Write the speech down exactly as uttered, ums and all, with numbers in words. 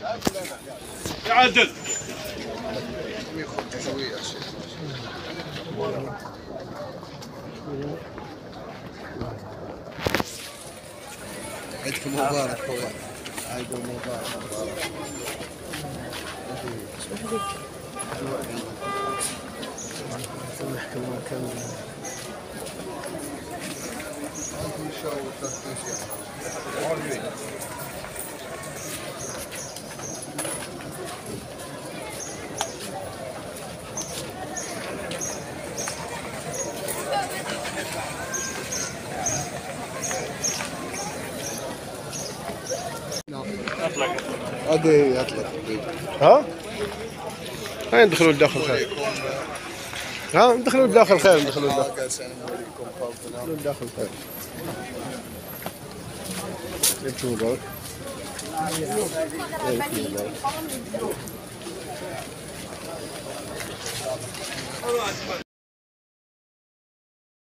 يعدل. عيدكم مبارك خويا. عيدكم مبارك. المحكمة كاملة. هذه اطلق. ها؟ هاي ندخلوا الداخل خير. ها ندخلوا الداخل خير ندخلوا الداخل. ندخلوا الداخل خير. يبكي مبارك. يبكي مبارك.